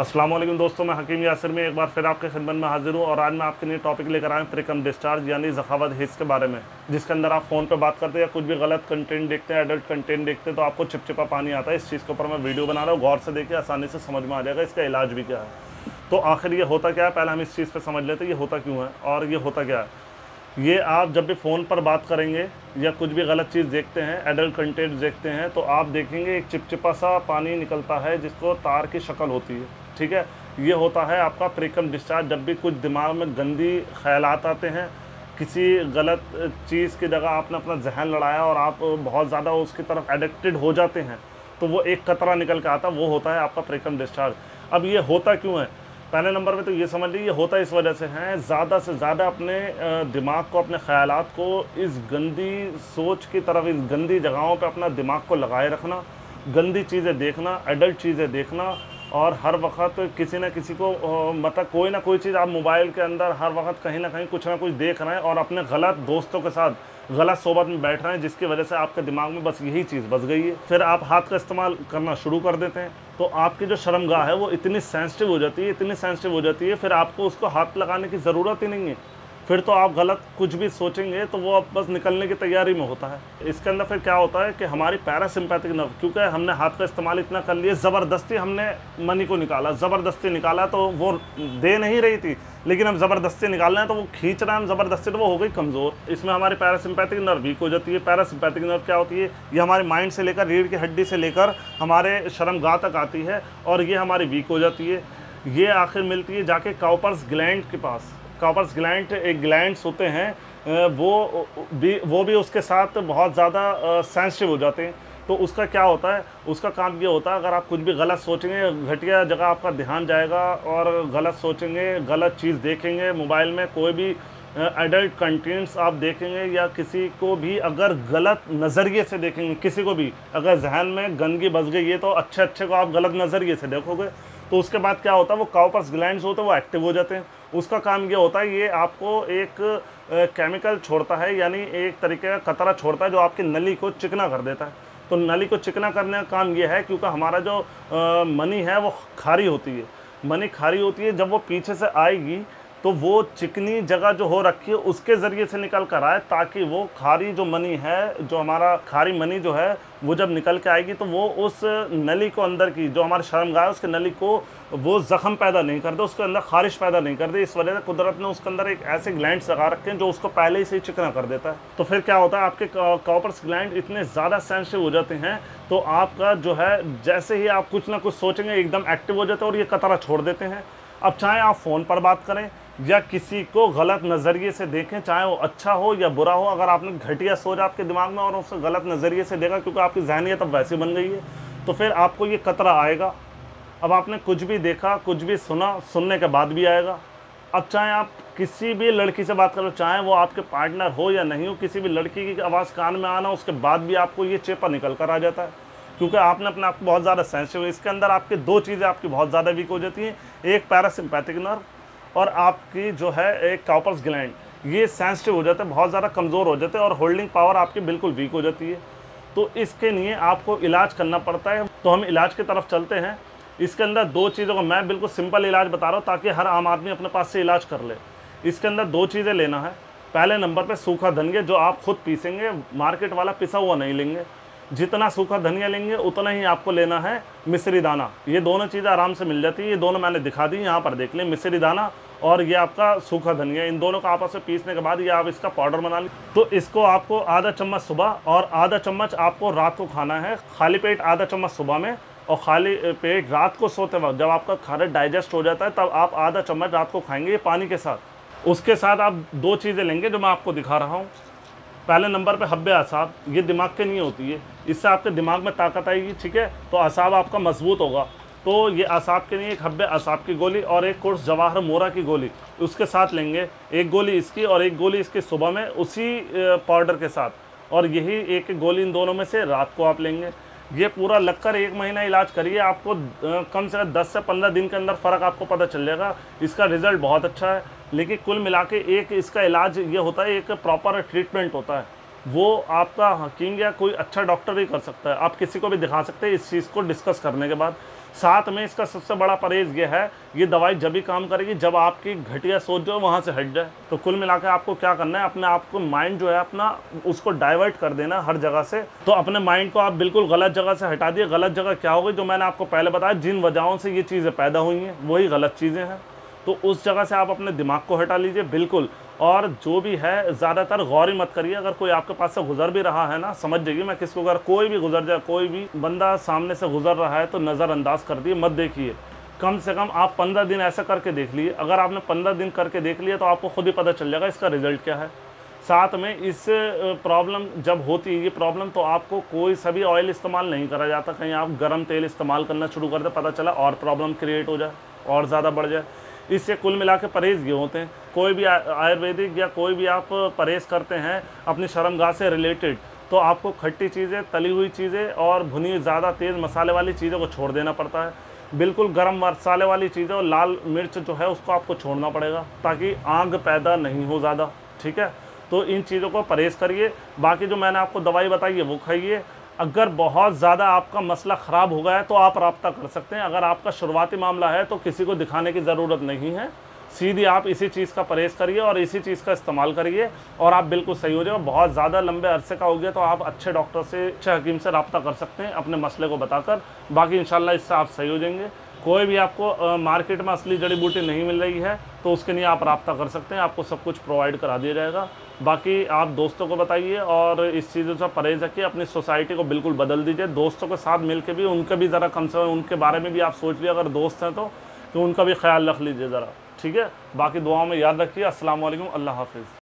अस्सलाम वालेकुम दोस्तों, मैं हकीम यासिर में एक बार फिर आपके खिदमत में हाजिर हूँ और आज मैं आपके लिए टॉपिक लेकर आया हूँ प्रीकम डिस्चार्ज यानी ज़खावत हिस्स के बारे में, जिसके अंदर आप फ़ोन पे बात करते हैं या कुछ भी गलत कंटेंट देखते हैं, एडल्ट कंटेंट देखते हैं तो आपको चिपचिपा पानी आता है। इस चीज़ के ऊपर मैं वीडियो बना रहा हूँ, गौर से देखिए, आसानी से समझ में आ जाएगा इसका इलाज भी क्या है। तो आखिर ये होता क्या है, पहले हम इस चीज़ पर समझ लेते हैं ये होता क्यों है और ये होता क्या है। ये आप जब भी फ़ोन पर बात करेंगे या कुछ भी गलत चीज़ देखते हैं, एडल्ट कंटेंट देखते हैं, तो आप देखेंगे एक चिपचिपा सा पानी निकलता है जिसको तार की शक्ल होती है। ठीक है, ये होता है आपका प्रीकम डिस्चार्ज। जब भी कुछ दिमाग में गंदी ख्यालात आते हैं, किसी गलत चीज़ की जगह आपने अपना जहन लड़ाया और आप बहुत ज़्यादा उसकी तरफ एडिक्टेड हो जाते हैं, तो वो एक कतरा निकल के आता, वो होता है आपका प्रीकम डिस्चार्ज। अब ये होता क्यों है, पहले नंबर पे तो ये समझ लीजिए, ये होता इस वजह से है, ज़्यादा से ज़्यादा अपने दिमाग को, अपने ख़यालात को इस गंदी सोच की तरफ, इस गंदी जगहों पे अपना दिमाग को लगाए रखना, गंदी चीज़ें देखना, एडल्ट चीज़ें देखना, और हर वक्त किसी न किसी को मतलब कोई ना कोई चीज़ आप मोबाइल के अंदर हर वक्त कहीं ना कहीं कुछ ना कुछ देख रहे हैं और अपने गलत दोस्तों के साथ गलत सोबत में बैठ रहे हैं, जिसकी वजह से आपके दिमाग में बस यही चीज़ बस गई है। फिर आप हाथ का इस्तेमाल करना शुरू कर देते हैं, तो आपकी जो शर्मगाह है वो इतनी सेंसिटिव हो जाती है, इतनी सेंसिटिव हो जाती है, फिर आपको उसको हाथ लगाने की ज़रूरत ही नहीं है। फिर तो आप गलत कुछ भी सोचेंगे तो वो अब बस निकलने की तैयारी में होता है। इसके अंदर फिर क्या होता है कि हमारी पैरासिम्पैथिक नर्व, क्योंकि हमने हाथ का इस्तेमाल इतना कर लिया, ज़बरदस्ती हमने मनी को निकाला, ज़बरदस्ती निकाला, तो वो दे नहीं रही थी लेकिन हम ज़बरदस्ती निकाल रहे हैं तो वो खींच रहा है हम ज़बरदस्ती, तो वो हो गई कमज़ोर। इसमें हमारी पैरासिम्पैथिक नर्व वीक हो जाती है। पैरासिम्पैथिक नर्व क्या होती है, ये हमारे माइंड से लेकर रीढ़ की हड्डी से लेकर हमारे शर्मगाह तक आती है और ये हमारी वीक हो जाती है। ये आखिर मिलती है जाके काउपर्स ग्लैंड के पास। काउपर्स ग्लैंड एक ग्लैंड्स होते हैं, वो भी उसके साथ बहुत ज़्यादा सेंसिटिव हो जाते हैं। तो उसका क्या होता है, उसका काम ये होता है, अगर आप कुछ भी गलत सोचेंगे, घटिया जगह आपका ध्यान जाएगा और गलत सोचेंगे, गलत चीज़ देखेंगे, मोबाइल में कोई भी एडल्ट कंटेंट्स आप देखेंगे या किसी को भी अगर गलत नज़रिए से देखेंगे, किसी को भी अगर जहन में गंदगी बस गई है तो अच्छे अच्छे को आप गलत नज़रिए से देखोगे, तो उसके बाद क्या होता है, वो काउपर्स ग्लैंड्स होते हैं वो एक्टिव हो जाते हैं। उसका काम ये होता है, ये आपको एक केमिकल छोड़ता है, यानी एक तरीके का कतरा छोड़ता है जो आपकी नली को चिकना कर देता है। तो नली को चिकना करने का काम ये है, क्योंकि हमारा जो मनी है वो खारी होती है, मनी खारी होती है, जब वो पीछे से आएगी तो वो चिकनी जगह जो हो रखी है उसके ज़रिए से निकल कर आए, ताकि वो खारी जो मनी है, जो हमारा खारी मनी जो है, वो जब निकल के आएगी तो वो उस नली को अंदर की जो हमारी शर्मगाह है उसके नली को वो ज़ख़म पैदा नहीं कर दे, उसके अंदर खारिश पैदा नहीं कर दे। इस वजह से कुदरत ने उसके अंदर एक ऐसे ग्लैंड्स लगा रखे हैं जो उसको पहले ही से ही चिकना कर देता है। तो फिर क्या होता है, आपके काउपर्स ग्लैंड इतने ज़्यादा सेंसिटिव हो जाते हैं तो आपका जो है, जैसे ही आप कुछ ना कुछ सोचेंगे एकदम एक्टिव हो जाते हैं और ये कतरा छोड़ देते हैं। अब चाहे आप फ़ोन पर बात करें या किसी को गलत नज़रिए से देखें, चाहे वो अच्छा हो या बुरा हो, अगर आपने घटिया सोच आपके दिमाग में और उसे गलत नज़रिए से देखा, क्योंकि आपकी ज़हनियत अब वैसी बन गई है, तो फिर आपको ये कतरा आएगा। अब आपने कुछ भी देखा, कुछ भी सुना, सुनने के बाद भी आएगा। अब चाहे आप किसी भी लड़की से बात करो, चाहे वो आपके पार्टनर हो या नहीं हो, किसी भी लड़की की आवाज़ कान में आना, उसके बाद भी आपको ये चेपा निकल कर आ जाता है, क्योंकि आपने अपने आप को बहुत ज़्यादा सेंसिटिव। इसके अंदर आपके दो चीज़ें आपकी बहुत ज़्यादा वीक हो जाती हैं, एक पैरासिम्पैथिक नर्व और आपकी जो है एक काउपर्स ग्लैंड, ये सेंसिटिव हो जाते हैं, बहुत ज़्यादा कमज़ोर हो जाते हैं और होल्डिंग पावर आपकी बिल्कुल वीक हो जाती है। तो इसके लिए आपको इलाज करना पड़ता है। तो हम इलाज की तरफ चलते हैं। इसके अंदर दो चीज़ों का मैं बिल्कुल सिंपल इलाज बता रहा हूँ ताकि हर आम आदमी अपने पास से इलाज कर ले। इसके अंदर दो चीज़ें लेना है। पहले नंबर पर सूखा धनिया, जो आप खुद पीसेंगे, मार्केट वाला पिसा हुआ नहीं लेंगे। जितना सूखा धनिया लेंगे उतना ही आपको लेना है मिश्री दाना। ये दोनों चीज़ें आराम से मिल जाती है, ये दोनों मैंने दिखा दी, यहाँ पर देख लें, मिश्री दाना और ये आपका सूखा धनिया, इन दोनों को आपस में पीसने के बाद ये आप इसका पाउडर बना लें। तो इसको आपको आधा चम्मच सुबह और आधा चम्मच आपको रात को खाना है। खाली पेट आधा चम्मच सुबह में और खाली पेट रात को सोते वक्त, जब आपका खाना डाइजेस्ट हो जाता है तब आप आधा चम्मच रात को खाएंगे, ये पानी के साथ। उसके साथ आप दो चीज़ें लेंगे जो मैं आपको दिखा रहा हूँ। पहले नंबर पे हब्बे असाब, ये दिमाग के नहीं होती है, इससे आपके दिमाग में ताकत आएगी, ठीक है, तो असाब आपका मजबूत होगा। तो ये असाब के लिए एक हब्बे असाब की गोली और एक कोर्स जवाहर मोरा की गोली उसके साथ लेंगे, एक गोली इसकी और एक गोली इसकी सुबह में उसी पाउडर के साथ, और यही एक गोली इन दोनों में से रात को आप लेंगे। ये पूरा लगकर 1 महीना इलाज करिए, आपको कम से कम 10 से 15 दिन के अंदर फ़र्क आपको पता चल जाएगा। इसका रिज़ल्ट बहुत अच्छा है, लेकिन कुल मिला के एक इसका इलाज ये होता है, एक प्रॉपर ट्रीटमेंट होता है, वो आपका हकीम या कोई अच्छा डॉक्टर ही कर सकता है। आप किसी को भी दिखा सकते हैं इस चीज़ को डिस्कस करने के बाद। साथ में इसका सबसे बड़ा परहेज़ ये है, ये दवाई जब भी काम करेगी जब आपकी घटिया सोच जो है वहाँ से हट जाए। तो कुल मिला के आपको क्या करना है, अपने आप को माइंड जो है अपना उसको डाइवर्ट कर देना हर जगह से। तो अपने माइंड को आप बिल्कुल गलत जगह से हटा दिए। गलत जगह क्या होगी, जो मैंने आपको पहले बताया, जिन वजहों से ये चीज़ें पैदा हुई हैं वही गलत चीज़ें हैं। तो उस जगह से आप अपने दिमाग को हटा लीजिए बिल्कुल। और जो भी है ज़्यादातर गौर ही मत करिए। अगर कोई आपके पास से गुजर भी रहा है ना, समझ जाइए मैं किसको, अगर कोई भी गुजर जाए, कोई भी बंदा सामने से गुजर रहा है तो नज़रअंदाज कर दिए, मत देखिए। कम से कम आप 15 दिन ऐसा करके देख लिए। अगर आपने 15 दिन करके देख लिया तो आपको खुद ही पता चल जाएगा इसका रिजल्ट क्या है। साथ में इस प्रॉब्लम जब होती है ये प्रॉब्लम, तो आपको कोई सा भी ऑयल इस्तेमाल नहीं करा जाता। कहीं आप गर्म तेल इस्तेमाल करना शुरू कर दे, पता चला और प्रॉब्लम क्रिएट हो जाए और ज़्यादा बढ़ जाए। इससे कुल मिला के परहेज़ ये होते हैं। कोई भी आयुर्वेदिक या कोई भी आप परहेज़ करते हैं अपनी शर्मगाह से रिलेटेड, तो आपको खट्टी चीज़ें, तली हुई चीज़ें और भुनी ज़्यादा तेज़ मसाले वाली चीज़ों को छोड़ देना पड़ता है। बिल्कुल गरम मसाले वाली चीज़ें और लाल मिर्च जो है उसको आपको छोड़ना पड़ेगा, ताकि आग पैदा नहीं हो ज़्यादा। ठीक है, तो इन चीज़ों को परहेज़ करिए। बाकी जो मैंने आपको दवाई बताई है वो खाइए। अगर बहुत ज़्यादा आपका मसला ख़राब हो गया है तो आप राब्ता कर सकते हैं। अगर आपका शुरुआती मामला है तो किसी को दिखाने की ज़रूरत नहीं है, सीधी आप इसी चीज़ का परहेज़ करिए और इसी चीज़ का इस्तेमाल करिए और आप बिल्कुल सही हो जाएगा। बहुत ज़्यादा लंबे अरसे का हो गया तो आप अच्छे डॉक्टर से, अच्छे हकीम से राब्ता कर सकते हैं अपने मसले को बताकर। बाकी इंशाल्लाह इससे आप सही हो जाएंगे। कोई भी आपको मार्केट में असली जड़ी बूटी नहीं मिल रही है तो उसके लिए आप राब्ता कर सकते हैं, आपको सब कुछ प्रोवाइड करा दिया जाएगा। बाकी आप दोस्तों को बताइए और इस चीज़ों से परहेज़ रखिए। अपनी सोसाइटी को बिल्कुल बदल दीजिए। दोस्तों के साथ मिल के भी उनके भी ज़रा कम से कम उनके बारे में भी आप सोच लीजिए, अगर दोस्त हैं तो उनका भी ख्याल रख लीजिए ज़रा। ठीक है, बाकी दुआओं में याद रखिए। अस्सलाम वालेकुम, अल्लाह हाफ़िज़।